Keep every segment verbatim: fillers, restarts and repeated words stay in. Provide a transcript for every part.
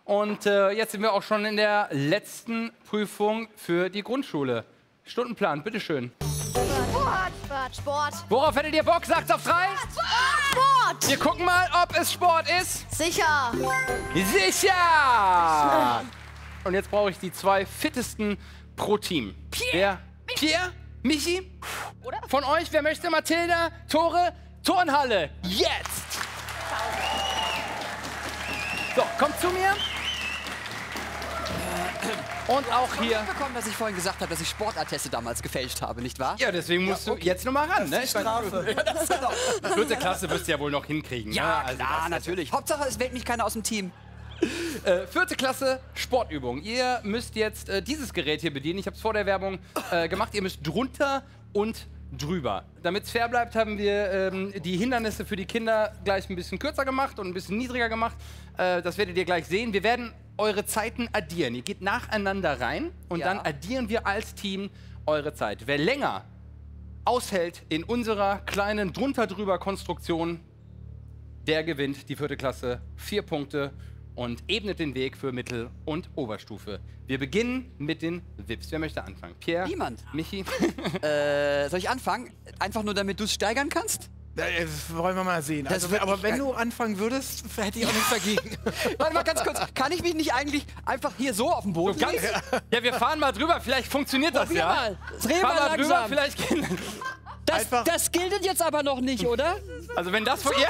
Und äh, jetzt sind wir auch schon in der letzten Prüfung für die Grundschule. Stundenplan, bitteschön. Sport, Sport, Sport. Worauf hättet ihr Bock? Sagt's auf drei. Sport! Wir gucken mal, ob es Sport ist. Sicher. Sicher! Und jetzt brauche ich die zwei fittesten pro Team. Pierre, wer? Pierre, Michi? Oder? Von euch, wer möchte? Mathilda, Tore, Turnhalle. Jetzt! So, kommt zu mir. Und auch hier. Bekommen, dass ich vorhin gesagt habe, dass ich Sportatteste damals gefälscht habe, nicht wahr? Ja, deswegen musst ja, okay. du jetzt noch mal ran, ne? Strafe. Ja, das ist doch. Vierte Klasse wirst du ja wohl noch hinkriegen. Ja, ne? Also klar, natürlich. Hauptsache, es wählt mich keiner aus dem Team. Äh, vierte Klasse Sportübung. Ihr müsst jetzt äh, dieses Gerät hier bedienen. Ich habe es vor der Werbung äh, gemacht. Ihr müsst drunter und drüber. Damit es fair bleibt, haben wir ähm, die Hindernisse für die Kinder gleich ein bisschen kürzer gemacht und ein bisschen niedriger gemacht. Äh, das werdet ihr gleich sehen. Wir werden eure Zeiten addieren. Ihr geht nacheinander rein und Ja. dann addieren wir als Team eure Zeit. Wer länger aushält in unserer kleinen drunter-drüber-Konstruktion, der gewinnt die vierte Klasse. Vier Punkte und ebnet den Weg für Mittel- und Oberstufe. Wir beginnen mit den V I Ps. Wer möchte anfangen? Pierre? Niemand. Michi? Äh, soll ich anfangen? Einfach nur, damit du es steigern kannst? Ja, das wollen wir mal sehen. Also, wird aber nicht wenn geil. du anfangen würdest, hätte ich auch nichts dagegen. Warte mal ganz kurz. Kann ich mich nicht eigentlich einfach hier so auf den Boden Ganz, legen? ja, wir fahren mal drüber. Vielleicht funktioniert das Probier ja. mal. Dreh Fahr mal mal drüber, langsam. vielleicht gehen. Das, Einfach- das gilt jetzt aber noch nicht, oder? Also wenn das von ihr.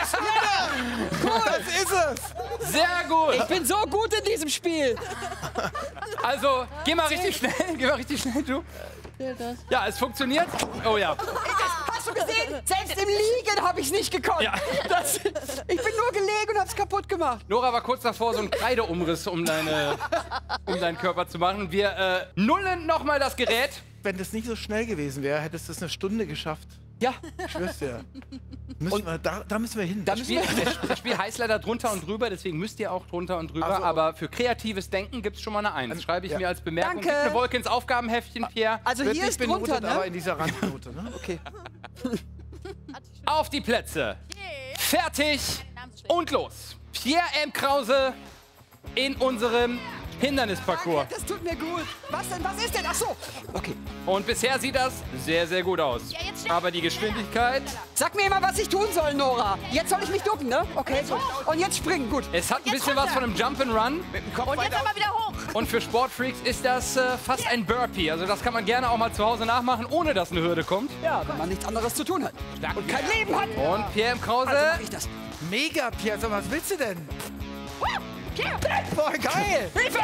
Das ist es! Sehr gut. Ich bin so gut in diesem Spiel. Also, geh mal richtig schnell. Geh mal richtig schnell, du. Ja, es funktioniert. Oh ja. Hast du gesehen? Selbst im Liegen habe ich es nicht gekonnt. Ja. Das, ich bin nur gelegen und habe es kaputt gemacht. Nora war kurz davor, so einen Kreideumriss um, deine, um deinen Körper zu machen. Wir äh, nullen nochmal das Gerät. Wenn das nicht so schnell gewesen wäre, hättest du es eine Stunde geschafft. Ja, Ich schwör's dir. Müssen wir, da, da müssen wir hin. da Das müssen Spiel, wir... das das Spiel heißt leider drunter und drüber, deswegen müsst ihr auch drunter und drüber. Ach so. Aber für kreatives Denken gibt es schon mal eine Eins. Schreibe ich ja. mir als Bemerkung. Danke. Gib eine Wolke ins Aufgabenheftchen, Pierre. Also Wird hier nicht ist drunter, benotet, aber ne? in dieser Randnote. Ne? Okay. Auf die Plätze. Fertig und los. Pierre M. Krause in unserem Hindernisparcours. Das tut mir gut. Was denn? Was ist denn? Ach so. Okay. Und bisher sieht das sehr, sehr gut aus. Ja, jetzt schnell. Aber die Geschwindigkeit, Sag mir immer, was ich tun soll, Nora. Jetzt soll ich mich ducken, ne? Okay, gut. Und jetzt springen, gut. es hat ein Jetzt bisschen was runter. von einem Jump'n'Run. Und jetzt aber wieder hoch. Und für Sportfreaks ist das äh, fast ein Burpee. Also das kann man gerne auch mal zu Hause nachmachen, ohne dass eine Hürde kommt. Ja, wenn man nichts anderes zu tun hat. Und kein Leben hat. Und Pierre M. Krause. Also mach ich das. Mega, Pierre. Sag mal, was willst du denn? Pierre. Boah, geil! Hilfe!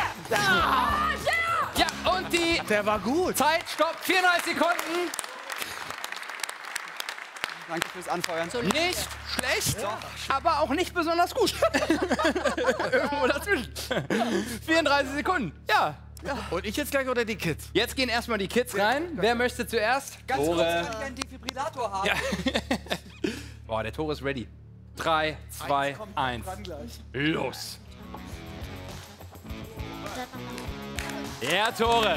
Ja, und die Der war gut. Zeit stoppt. vierunddreißig Sekunden. Danke fürs Anfeuern. Nicht schlecht, aber auch nicht besonders gut. Irgendwo dazwischen. vierunddreißig Sekunden. Ja. Und ich jetzt gleich oder die Kids? Jetzt gehen erstmal die Kids rein. Wer möchte zuerst? Ganz kurz, Tore. kann ich einen Defibrillator haben? Ja. Boah, der Tore ist ready. Drei, zwei, eins. Los. Ja, Tore.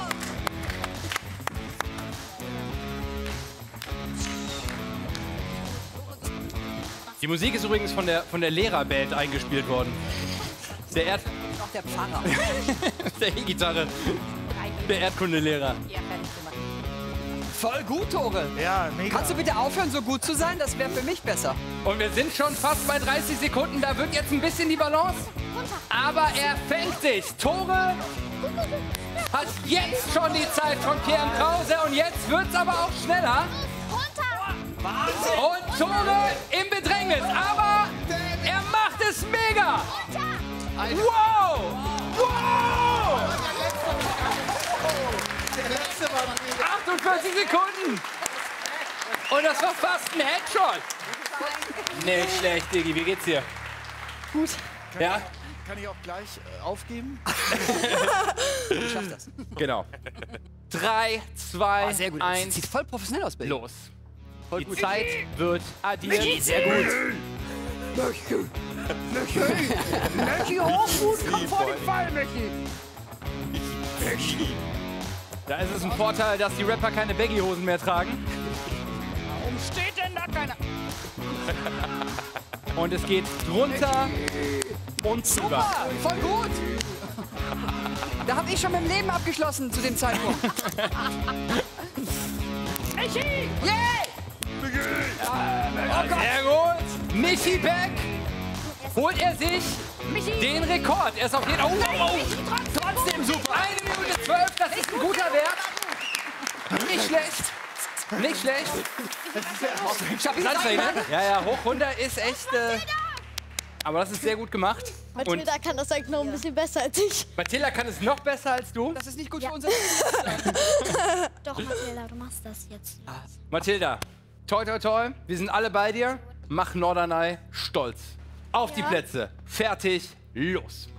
Die Musik ist übrigens von der, von der Lehrerband eingespielt worden. Der Erd... Noch der Pfarrer. der E-Gitarre. Der Erdkundelehrer. Ja, fertig gemacht. Voll gut, Tore. Ja, mega. Kannst du bitte aufhören, so gut zu sein? Das wäre für mich besser. Und wir sind schon fast bei dreißig Sekunden. Da wird jetzt ein bisschen die Balance. Aber er fängt sich. Tore hat jetzt schon die Zeit von Pierre M. Krause. Und jetzt wird es aber auch schneller. Runter. Und Tore im Bedrängnis. Aber er macht es mega. Wow! Wow! achtundvierzig Sekunden. Und das war fast ein Headshot. Nicht schlecht, Diggi. Wie geht's dir? Gut. Ja? Kann ich auch gleich äh, aufgeben? Ich schaff das. Genau. Drei, zwei, Ah, sehr gut. Das eins, sieht voll professionell aus, Bill. los. Voll Die gut. Zeit wird addiert. Sehr gut. Möchi, Hochmut, komm vor den Fall, Möchi. Da ist es ein Vorteil, dass die Rapper keine Baggy-Hosen mehr tragen. Warum steht denn da keiner? Und es geht drunter und drüber. Super, voll gut. Da habe ich schon mit dem Leben abgeschlossen zu dem Zeitpunkt. Michi! Yay! Sehr gut. Michi Beck. Holt er sich Michi! den Rekord. Er ist auf jeden Fall. Oh, oh, Michi, oh. trotzdem! Trotzdem super. eine Minute zwölf, das ist ein guter Wert. Nicht schlecht. Nicht schlecht. Stabil sein, ne? Ja, ja, hoch runter ist echt. Äh, aber das ist sehr gut gemacht. Und Mathilda kann das eigentlich noch ein bisschen besser als ich. Mathilda kann es noch besser als du. Das ist nicht gut für unser... Doch, Mathilda, du machst das jetzt. Mathilda, toi, toi, toi. Wir sind alle bei dir. Mach Norderney stolz. Auf die Plätze. Fertig. Los.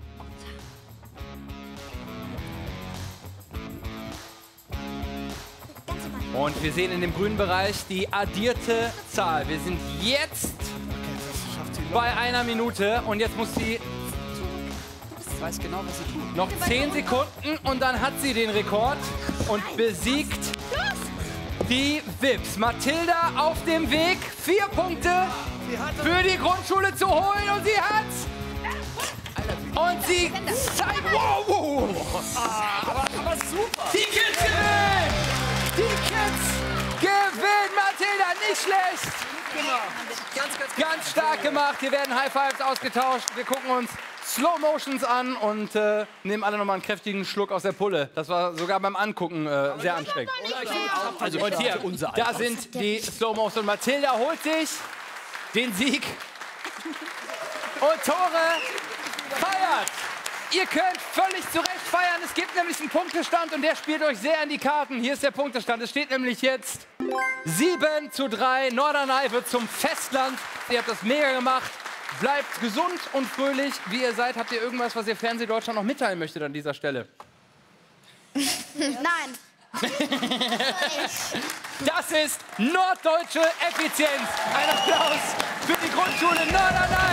Und wir sehen in dem grünen Bereich die addierte Zahl. Wir sind jetzt bei einer Minute und jetzt muss sie Ich weiß genau, was sie tut. noch zehn Sekunden und dann hat sie den Rekord und besiegt die Vips. Mathilda auf dem Weg, vier Punkte für die Grundschule zu holen und sie hat's. Und sie zeigt, wow, wow. Aber, aber super. Die Kids gewinnen! Die Kids gewinnen, Mathilda, nicht schlecht. Ganz, ganz, Ganz stark gemacht. Hier werden High Fives ausgetauscht. Wir gucken uns Slow Motions an und äh, nehmen alle nochmal einen kräftigen Schluck aus der Pulle. Das war sogar beim Angucken äh, sehr anstrengend. Also Und hier, unser da sind die Slow Motions und Mathilda holt sich den Sieg. Und Tore feiert. Ihr könnt völlig zu Recht feiern. Es gibt nämlich einen Punktestand und der spielt euch sehr in die Karten. Hier ist der Punktestand. Es steht nämlich jetzt sieben zu drei. Norderney wird zum Festland. Ihr habt das mega gemacht. Bleibt gesund und fröhlich, wie ihr seid. Habt ihr irgendwas, was ihr Fernsehdeutschland noch mitteilen möchtet an dieser Stelle? Nein. Das ist norddeutsche Effizienz. Ein Applaus für die Grundschule Norderney.